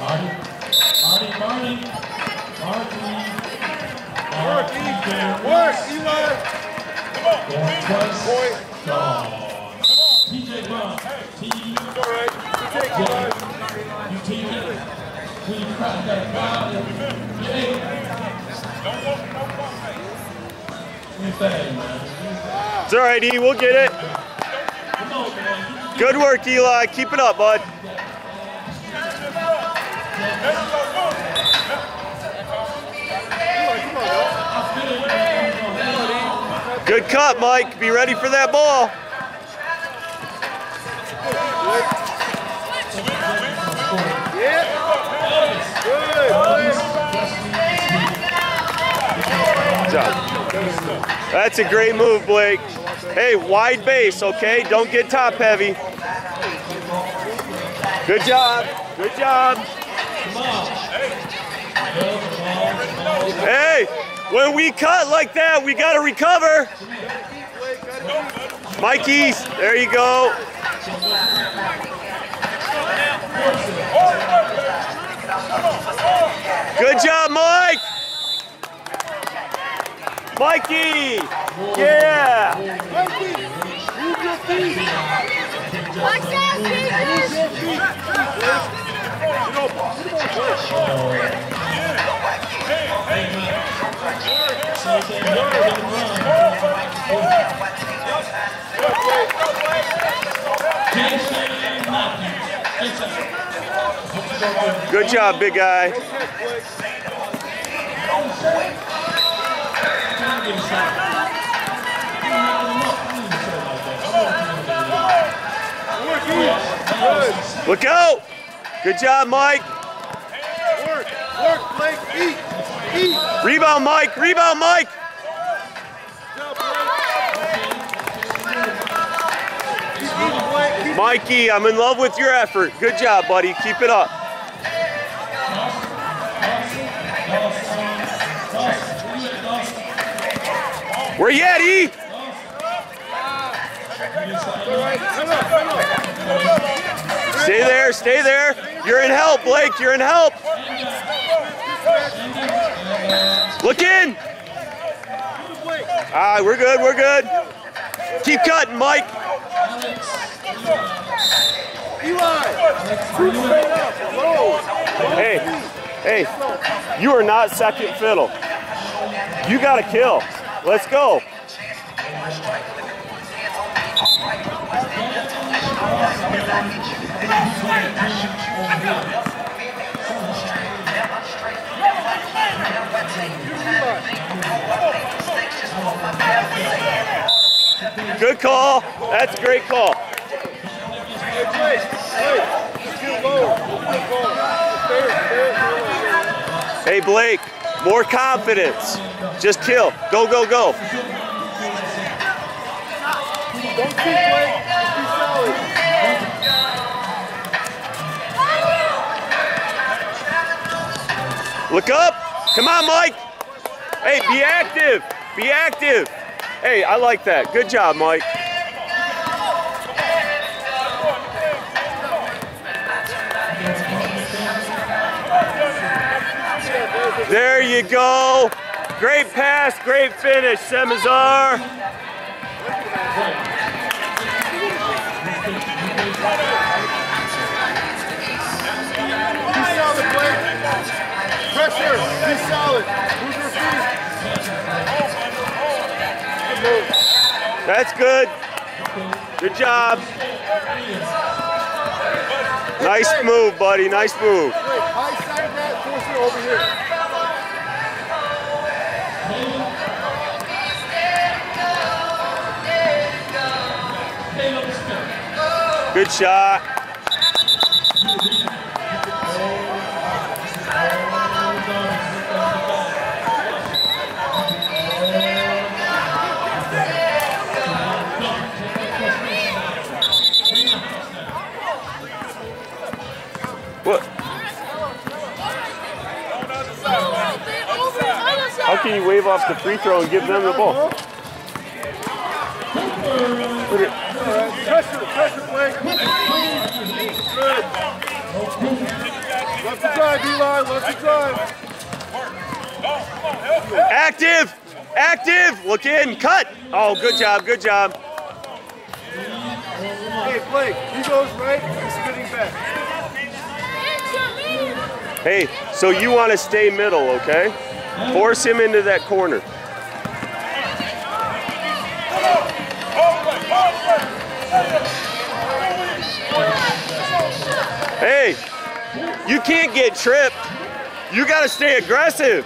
Work, Eli. Point. TJ Brown. All right. You take it, guys. You take it. We crack that foul. It's all right, E. We'll get it. Good work, Eli. Keep it up, bud. Good cut, Mike. Be ready for that ball. Good job. That's a great move, Blake. Hey, wide base, okay? Don't get top heavy. Good job. Good job. Hey, when we cut like that, we got to recover. Mikey, there you go. Good job, Mike. Mikey! Yeah! Mikey, move your feet. Watch out, Good job, big guy. Look out! Good job, Mike. Work, Blake, eat. Rebound, Mike. Rebound, Mike. Mikey, I'm in love with your effort. Good job, buddy. Keep it up. Where you at, E? Stay there, stay there. You're in help, Blake. You're in help. Look in. Ah, we're good, we're good. Keep cutting, Mike. Hey, you are not second fiddle. You got to kill. Let's go. Good call. That's a great call. Hey, Blake, more confidence. Just kill. Go, go, go. Don't keep Blake. Be solid. Look up. Come on, Mike. Hey, be active. Be active. Hey, I like that. Good job, Mike. There you go. Great pass, great finish, Semazar. Be solid, Blake. Pressure. Be solid. Move your feet. That's good. Good job. Nice move, buddy. Nice move. High side of that, force it over here. Good shot. What? How can you wave off the free throw and give them the ball? Pressure, Blake. Good. Left to drive, Eli. Left to drive. Active! Active! Look in, cut! Oh, good job, good job. Hey, Blake, he goes right, he's spinning back. Hey, so you want to stay middle, okay? Force him into that corner. Hey, you can't get tripped. You got to stay aggressive.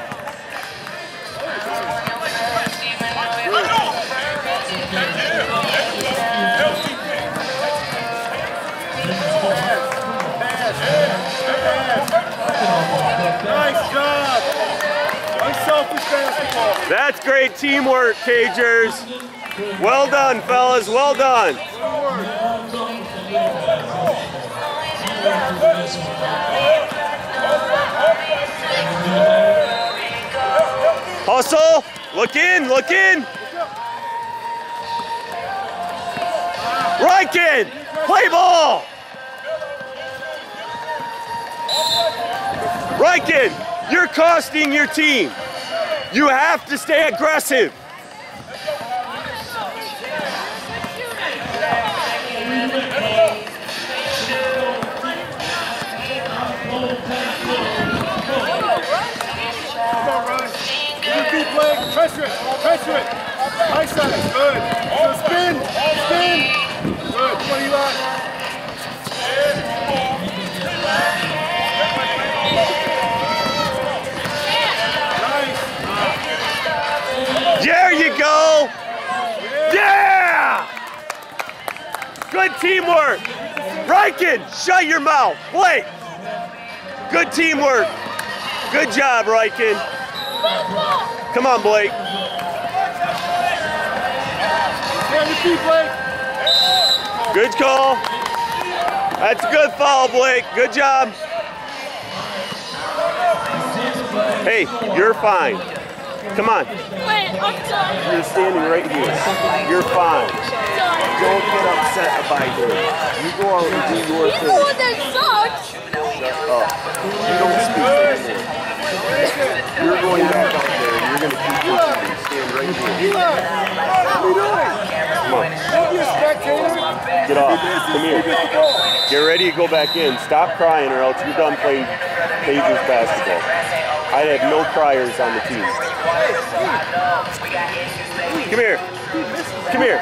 Nice job. Unselfish basketball. That's great teamwork, Cagers. Well done, fellas. Well done. Hustle. Look in. Look in. Ryken. Play ball. Ryken, you're costing your team. You have to stay aggressive. Come on, Ryan. Good feet, Blake. Pressure it. Pressure it. High side. Good. So spin. Spin. Good. Come on, Eli. There you go. Yeah! Good teamwork. Ryken, shut your mouth. Blake. Good teamwork. Good job, Ryken. Come on, Blake. Stand your feet, Blake. Good call. That's a good foul, Blake. Good job. Hey, you're fine. Come on. Wait, I'm done. You're standing right here. You're fine. Don't get upset about it. You go out and do your He's the thing. one that sucks. Shut up. You don't speak anymore. You're going back out there and you're going to keep pushing. Stand right here. Eli. What are you doing? Come on. Don't be a spectator. Get off. Come here. Get ready to go back in. Stop crying or else you're done playing Cagers basketball. I have no criers on the team. Come here. Come here.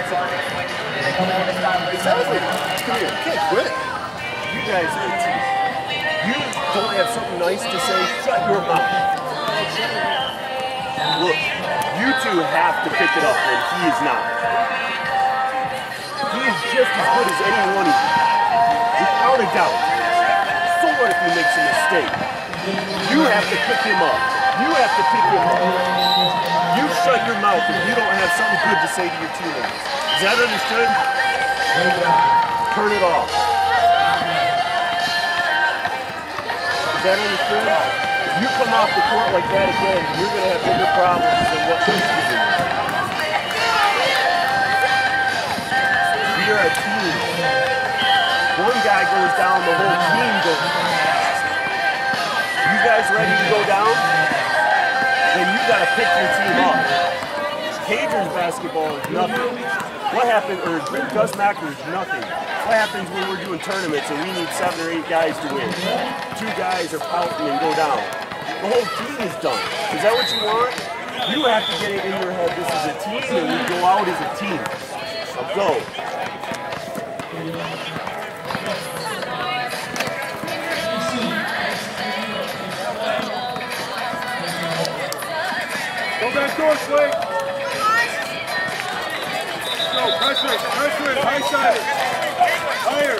It sounds like, come here, you can't quit. You guys are a team. You don't have something nice to say, shut your mouth. Look, you two have to pick it up and he is not. He is just as good as any one of you. Without a doubt. So what if he makes a mistake? You have to pick him up. You have to pick him up. You shut your mouth if you don't have something good to say to your teammates. Is that understood? Turn it off. Is that understood? If you come off the court like that again, you're going to have bigger problems than what we're doing. We are a team. One guy goes down, the whole team goes down. You guys ready to go down? Then you got to pick your team up. Cagers basketball is nothing. What happens, or Gus Macker is nothing. What happens when we're doing tournaments and we need 7 or 8 guys to win? 2 guys are pouting and go down. The whole team is done. Is that what you want? You have to get it in your head, this is a team and we go out as a team. Now go. Go back door, Blake. Go, pressure it, high side it. Higher.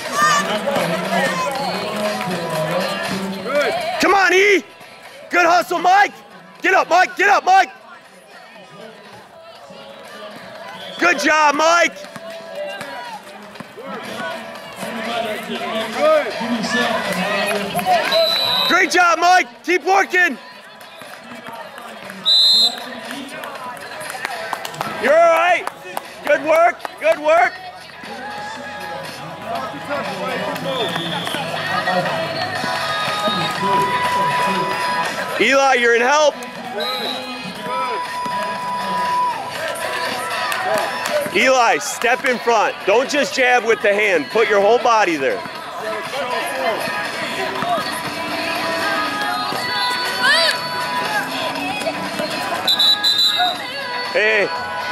Good. Come on, E! Good hustle, Mike! Get up, Mike! Get up, Mike! Good job, Mike! Good. Great job, Mike! Keep working! You're all right. Good work. Good work. Touch, Blake. Good move. Eli, you're in help. Eli, step in front. Don't just jab with the hand. Put your whole body there. Hey.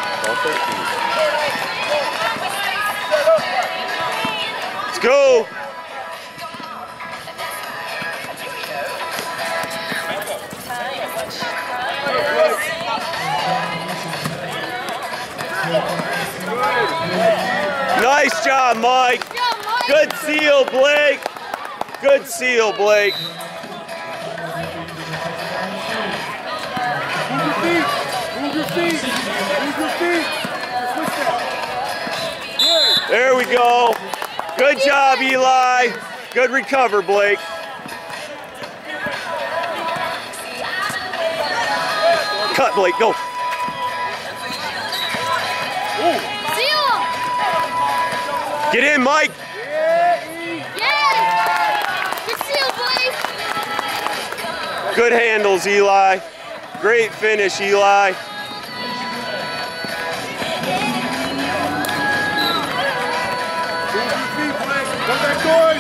Let's go. Nice job, Mike. Good seal, Blake. Good seal, Blake. Move your feet. Move your feet. Move your feet. Switch that. Good. There we go. Good job, Eli. Good recover, Blake. Cut, Blake, go. Get in, Mike. Good handles, Eli. Great finish, Eli. Go back doors.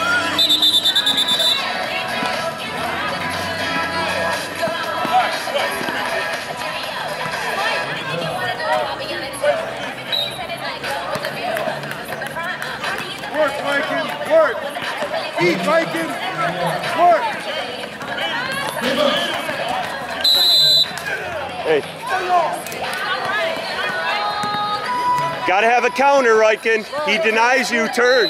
Work, Viking, work. Eat, Viking, work. Hey. Gotta have a counter, Riken. He denies you, turn.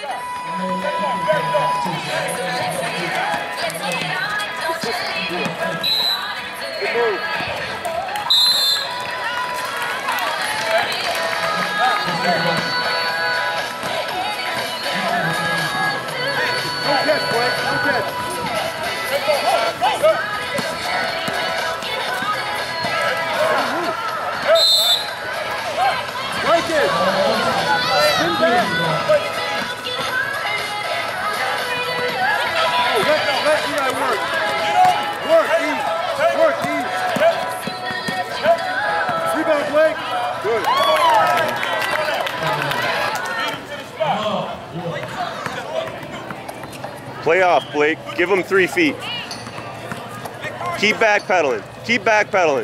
Good move. No catch, Blake. No catch. Like it. Spin back. Oh, let Eli work. Work, eat. Work, eat. Rebound, Blake. Good. Play off, Blake. Give him 3 feet. Keep backpedaling. Keep backpedaling.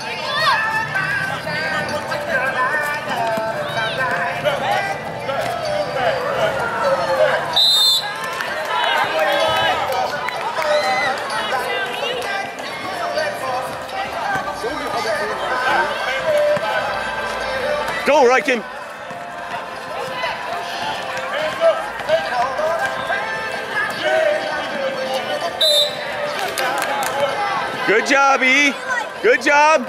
Go, Riken. Good job, E. Good job.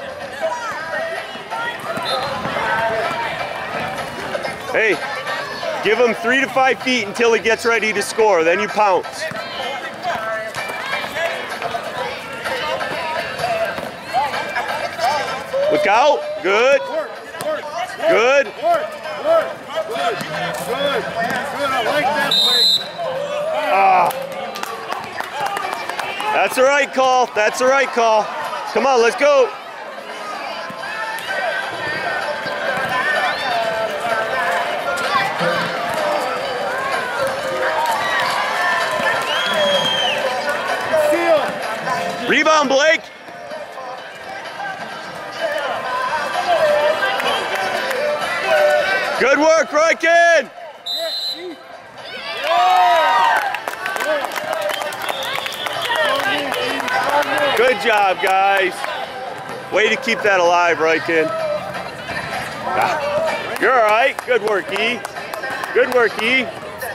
Hey, give him 3 to 5 feet until he gets ready to score. Then you pounce. Look out. Good. Good. Work. Good. Good. I like that, Blake. Ah. That's the right call. That's the right call. Come on, let's go. Seal. Rebound, Blake. Good work, Riken. Good job, guys. Way to keep that alive, Riken. You're all right. Good work, E. Good work, E.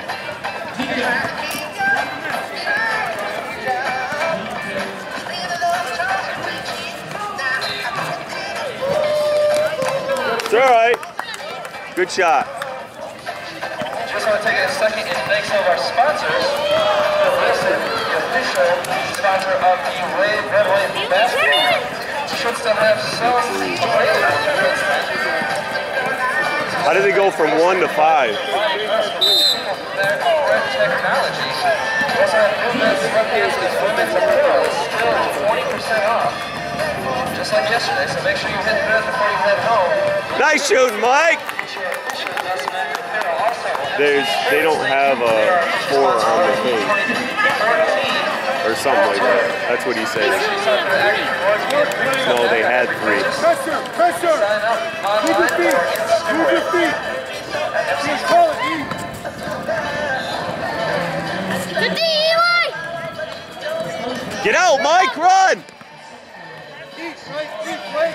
It's all right. Good shot. Just want to take a second and thank some of our sponsors. Listen, the official sponsor of the Red Wave basketball. Should still have some flavor. How did they go from 1 to 5? Technology. Also have Anthony's women's apparel is still 20% off. Just like yesterday, so make sure you hit the bed before you head home. Nice shooting, Mike. They don't have a 4 on the page. Or something like that. That's what he said. No, they had 3. Pressure, pressure. Move your feet. Move your feet. Just call it, E. Good D, Eli! Get out, Mike, run! Eat, right, eat, right.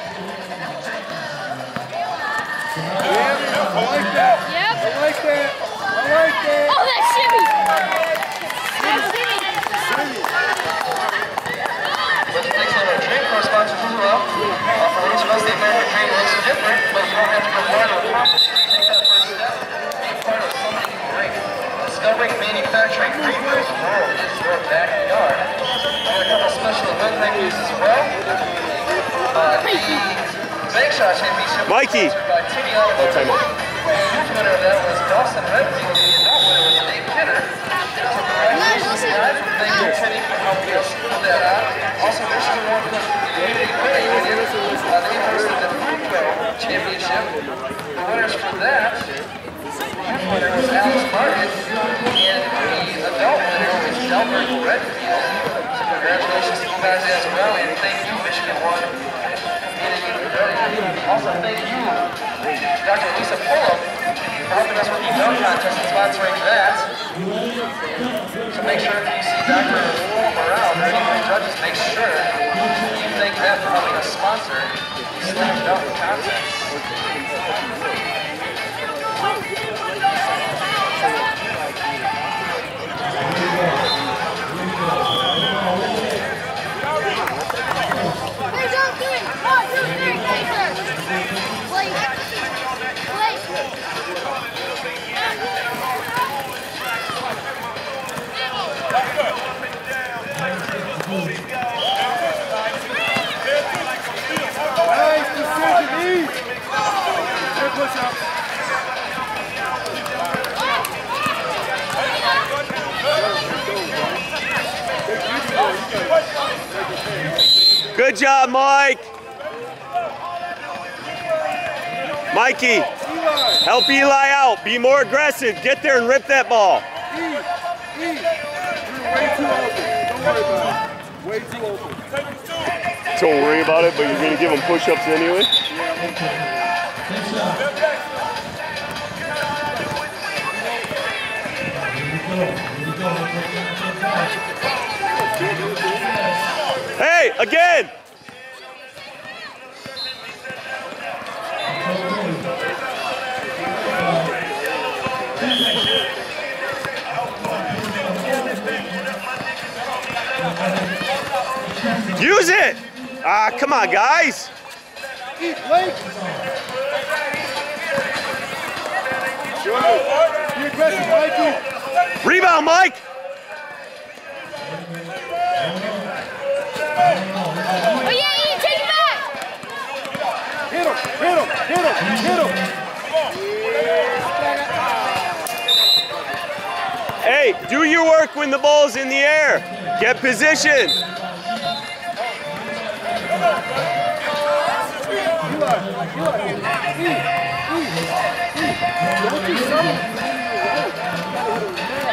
Yeah, I like that. Yep. I like that. I like that. Oh, that shimmy! That shimmy! Thanks to our drink for our sponsors as well. For each of us, the American dream looks different, but you don't have to go far to accomplish it. Take that first step, be part of something great. Discovering manufacturing green rose world is your backyard. And a couple special event venues as well. The Bank Shot Championship was Mikey. sponsored by Timmy Automotive. Time out. The huge winner of that was Dawson Redfield. The adult winner was Dave Kidder. So congratulations, guys, and thank you, Timmy, for helping us put that out. Also, this is one of the community credit union. They hosted the Food Pro Championship. The winners for that, the youth winner was Alex Martin, and the adult winner was Delbert Redfield. So congratulations to you guys as well, and thank you, Michigan One Community Credit Union. Also, thank you, Dr. Lisa Pullum, for helping us with the dunk contest and sponsoring that. So make sure if you see Dr. Pullum around or any of the judges, make sure you thank them for helping us sponsor the slam dunk contest. Nice decision, E. Good push up. Good job, Mike. Mikey, help Eli out. Be more aggressive. Get there and rip that ball. You're way too open. Don't worry about it. Way too open. Don't worry about it, but you're going to give him push-ups anyway? Hey, again! Use it! Ah, come on, guys. Eat, Blake. Good. Be aggressive, Mikey. Rebound, Mike. Oh yeah, you take it back! Hit him, hit him, hit him, hit him. Hey, do your work when the ball's in the air. Get position. Don't do something.